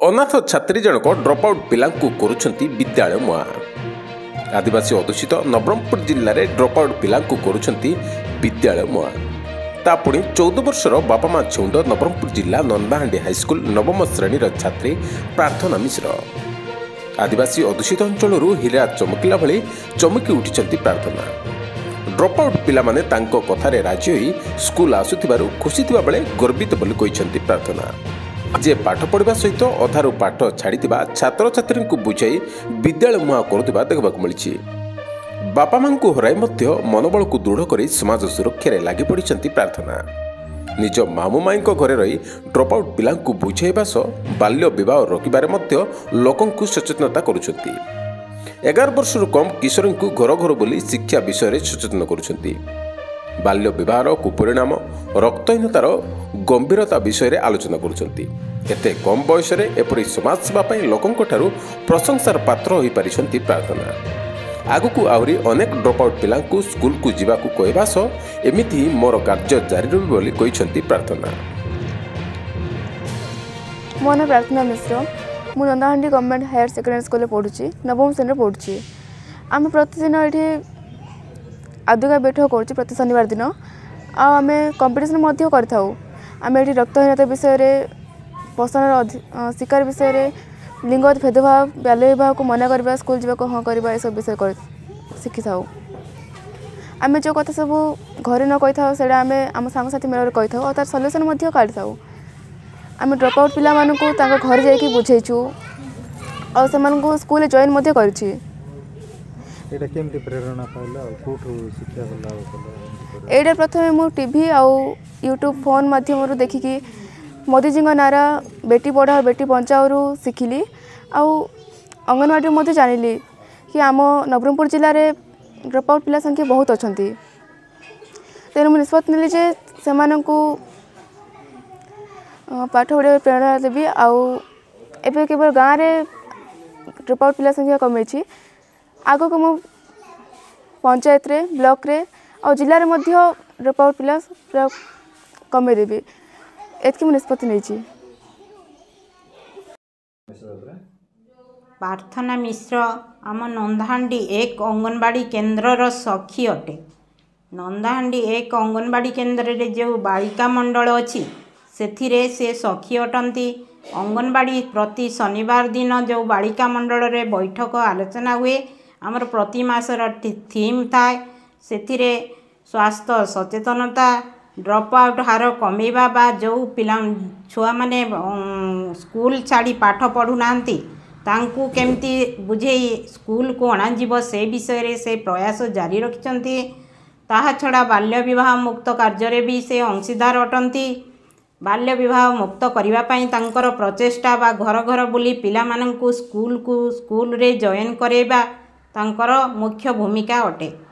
अनाथ छात्री जनक drop out पिला करुछंती विद्यालय मुआ। आदिवासी अधूषित नवरंगपुर जिले में ड्रप आउट पिला करुछंती विद्यालय मुआ। तापुणी 14 वर्षर बापा माँ छेउंड नवरंगपुर जिला नंदाहांडी हाईस्कूल नवम श्रेणी छात्री प्रार्थना मिश्र। आदिवासी अधूषित अंचल हीरा चमकिला भली चमकी उठी प्रार्थना। ड्रप आउट पिला माने तांको कथारे राजी होई स्कूल आसुथिबारु खुशी थिबा बेले गर्वित बोली कहिसंती प्रार्थना। जे पाठ पढ़ा सहित अधारू पाठ छाड़ी छात्र छात्री को बुझाई विद्यालय मुहा करुवा देखा मिली। बापा माँ को हराई मनोबल को दृढ़ कर समाज सुरक्षा लगी पड़ी प्रार्थना। निज मामू माई घरे रही ड्रप आउट पिला बुझाइबा सह बाल्य विवाह रोकबार लोक सचेतनता करुछंती। 11 वर्षर कम किशोरी को घर घर बोली शिक्षा विषय सचेतन करुछंती। बाल्य विवाह कुपरिणाम रक्तहीनतार गंभीरता विषय आलोचना करुछंती। एते कम बयस एपरी समाज सेवा लोकों प्रशंसार पात्र हो पारिछंती प्रार्थना। आगकू आहरी अनेक ड्रप आउट पिला स्कूल को जीवाकू कहवा सह एमिति मोर कार्य जारी रही बोली कहिसंती प्रार्थना। मो नाम प्रार्थना मिश्र। मु Nandahandi government higher secondary school पढ़ुची, नवम श्रेणी पढ़ुची। आम प्रतिदिन ये आदुगा बैठक कर प्रति शनिवार दिन आम कंपिटिशन आम ये रक्तहीनता विषय, पोषण शिकार विषय, लिंग भेदभाव, बाल्य विवाह को मना करवा, स्कूल जावाक हाँ करवा, यह सब विषय शिखी था। आम जो कथा सब घरे न कही था से आम सांगसाथी मेल कही था और तार सल्यूशन काढ़ी था। आम ड्रप आउट पिला घर जाकि बुझेचु और से स्कूल जॉइन कर। एटा प्रथम मु टीवी आउ यूट्यूब फोन माध्यम देखिकी मोदी जी नारा बेटी पढ़ाओ बेटी बचाओ शिखिली। आउ अंगनवाड़ी मध्य जानिली कि आम नवरंगपुर जिले में ड्रप आउट पिला संख्या बहुत अच्छा। तेणु मुझे निष्पत्ति नेली जे से पाठ पढ़ा प्रेरणा देवी। आउ केवल गाँव में ड्रप आउट पिला संख्या कमी। आग को मु पंचायत रे, ब्लॉक रे और जिले में ड्रप आउट पिला कमे देवी एतकी मु निष्पत्ति नहीं। प्रार्थना मिश्र आम नंदाहांडी एक अंगनवाड़ी केन्द्रर सखी अटे। नंदाहांडी एक अंगनवाड़ी केन्द्र रे जो बालिका मंडल अच्छी से सखी अटंती। अंगनवाड़ी प्रति शनिवार दिन जो बालिका मंडल रे बैठक आलोचना हुए आमर प्रति मासर थीम थाए से स्वास्थ्य सचेतनता, ड्रप आउट हार कमेवा बा जो पिला छुआ माने स्कूल छाड़ी पाठ पढ़ुना तांकू केमती बुझेई स्कूल को अणाजिव से विषय से प्रयास जारी रखिछंती। ताहा छड़ा बाल्य विवाह मुक्त कार्य भी से अंशीदार अटंती। बाल्य विवाह मुक्त करिवा पई तांकर प्रचेष्टा बा घर घर बुली पिला मानंकु स्कूल रे जॉइन करेबा तांकर मुख्य भूमिका अटे।